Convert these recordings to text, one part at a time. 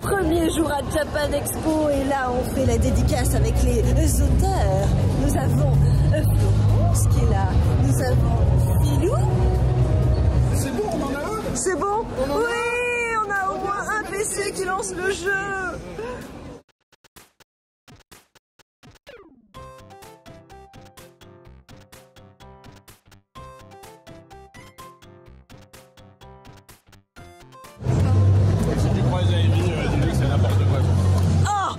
Premier jour à Japan Expo et là on fait la dédicace avec les auteurs. Nous avons Florence qui est là, nous avons Philou. C'est bon, on en a un. C'est bon? Oui, on a au moins un PC qui lance le jeu. Des croisés aériens, c'est n'importe quoi. Oh!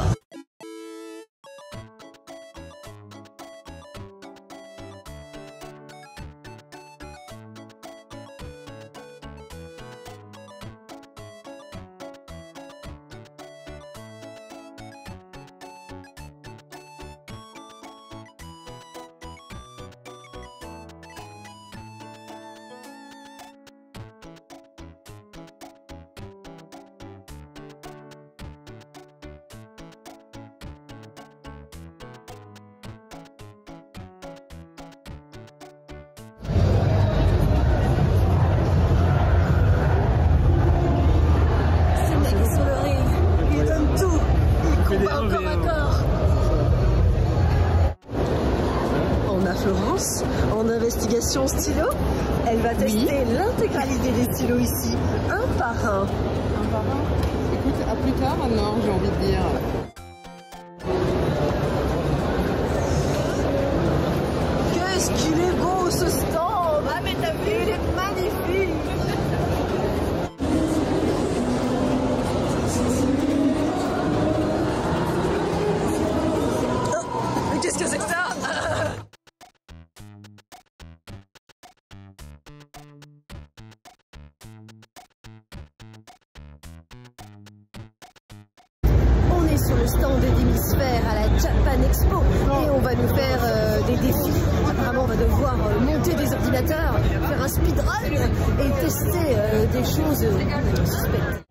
Florence en investigation stylo. Elle va tester l'intégralité des stylos ici, un par un. Un par un. Écoute, à plus tard alors, j'ai envie de dire. Qu'est-ce qu'il est beau ce stand! Ah mais t'as vu, il est magnifique! Oh, mais qu'est-ce que c'est que ça? Sur le stand d'Hémisphère à la Japan Expo et on va nous faire des défis. Apparemment on va devoir monter des ordinateurs, faire un speedrun et tester des choses suspectes.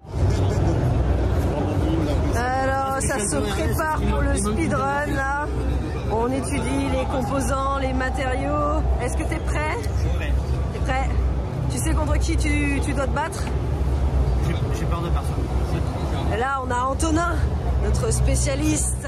Alors ça se prépare pour le speedrun là. On étudie les composants, les matériaux. Est-ce que tu es prêt? Je suis prêt. T'es prêt? Tu sais contre qui tu dois te battre? J'ai peur de personne. Et là on a Antonin, notre spécialiste.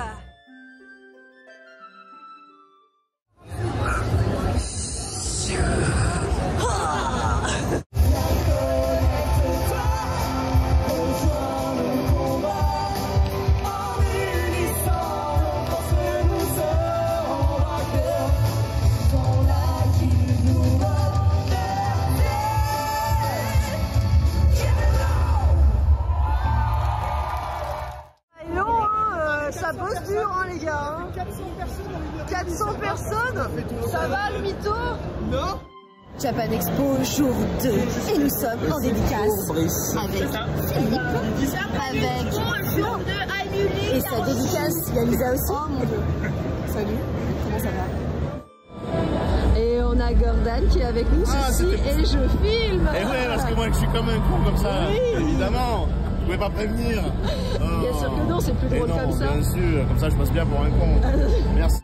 Ça bosse dur hein, les gars. 400 personnes. Ça va le mytho? Non. Japan Expo jour 2 et nous sommes en dédicace avec Philippe, avec Flo et sa dédicace, il y a Lisa aussi. Oh mon dieu. Salut, comment ça va? Et on a Gordon qui est avec nous ceci et je filme. Et ouais, parce que moi je suis comme un con comme ça, évidemment. Vous pouvez pas prévenir. Bien sûr que non, c'est plus drôle comme ça. Bien sûr, comme ça je passe bien pour un con. Merci.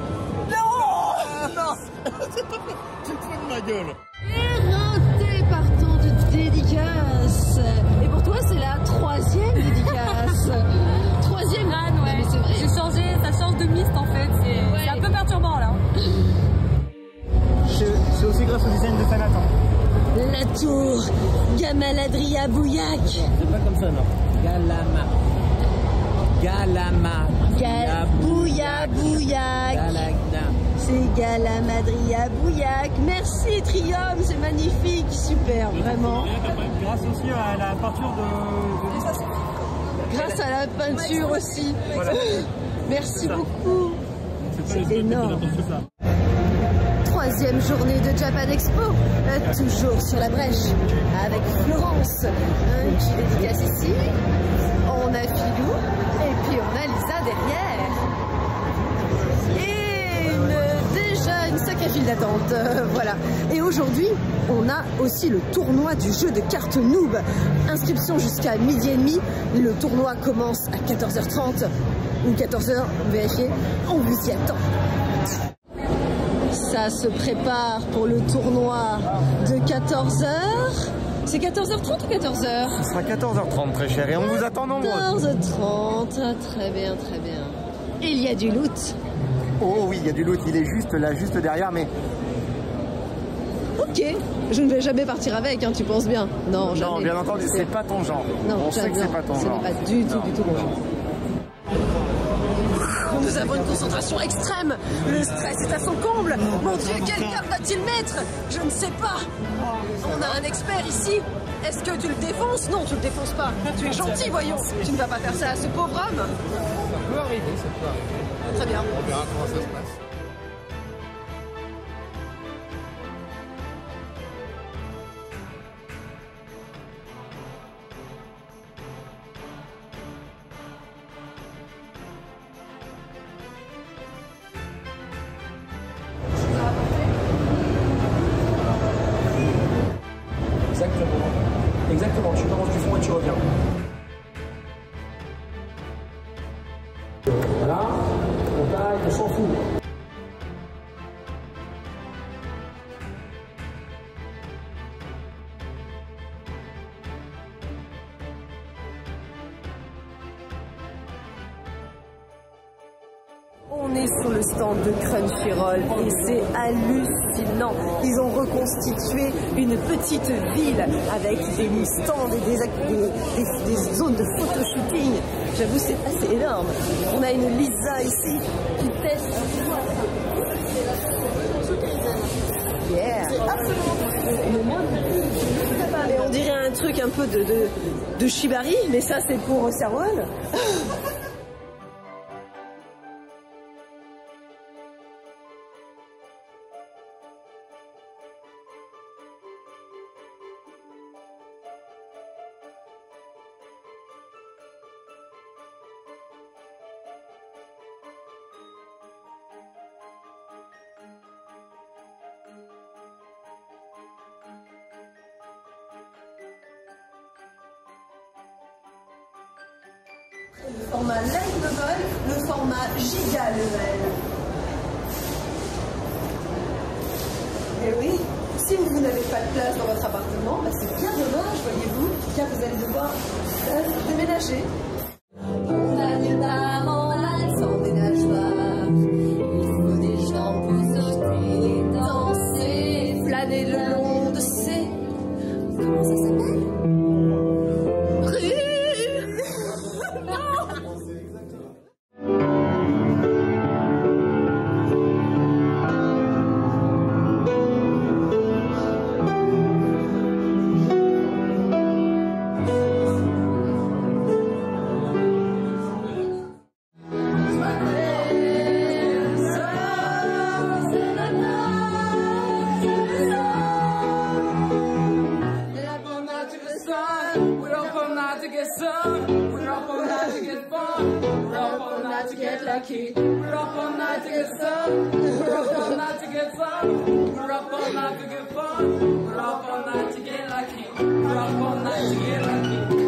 Non. Tu te fous de ma gueule. Éreinté par tant de dédicaces. Et pour toi, c'est la 3e dédicace. 3e Anne, ouais. C'est vrai. J'ai changé, ça change de mist en fait. C'est un peu perturbant là. C'est aussi grâce au design de Fanat. La tour Gamaladria Bouillac. C'est pas comme ça, non. Galama. Bouya Bouillac. C'est Galamadria Bouillac. Merci Trium, c'est magnifique, super, vraiment. Grâce aussi à la peinture de... Grâce à la peinture aussi. Voilà. Merci beaucoup. C'est énorme. 3e journée de Japan Expo, toujours sur la brèche, avec Florence, qui dédicace ici. On a Philou, et puis on a Lisa derrière. Et déjà une sacrée file d'attente, voilà. Et aujourd'hui, on a aussi le tournoi du jeu de cartes Noob. Inscription jusqu'à 12h30. Le tournoi commence à 14h30 ou 14h, vérifiez, on vous y attend. Ça se prépare pour le tournoi de 14h. C'est 14h30 ou 14h? Ce sera 14h30 très cher et on vous attend nombreux. 14h30, très bien, très bien. Et il y a du loot. Oh oui, il y a du loot, il est juste là, juste derrière, mais... Ok, je ne vais jamais partir avec, hein, tu penses bien? Non, jamais. Non, bien entendu, c'est pas ton genre. Non, on sait que c'est pas ton genre. Ce n'est pas du tout mon genre. Nous avons une concentration extrême. Le stress est à son comble. Mon Dieu, quel cap va-t-il mettre? Je ne sais pas. On a un expert ici. Est-ce que tu le défonces? Non, tu le défonces pas. Tu es gentil, voyons. Tu ne vas pas faire ça à ce pauvre homme. Ça peut arriver, ça peut arriver. Très bien. On verra comment ça se passe. Exactement, tu commences du fond et tu reviens. Voilà, on taille, on s'en fout. On est sur le stand de Crunchyroll et c'est hallucinant. Ils ont reconstitué une petite ville avec des stands et des zones de photoshooting. J'avoue, c'est assez énorme. On a une Lisa ici qui teste. Yeah. Mais on dirait un truc un peu de Shibari, mais ça c'est pour Serwal. Le format light novel, le format giga level. Et oui, si vous n'avez pas de place dans votre appartement, bah c'est bien dommage, voyez-vous, car vous allez devoir déménager. On a nulle part en live, ça emménage pas. Il faut des gens pour sortir, danser, flâner le long de ces... Comment ça s'appelle? Lucky. We're up all night to get some. We're up all night to get some. We're up all night to get fun. We're up all night to get lucky. We're up all night to get lucky.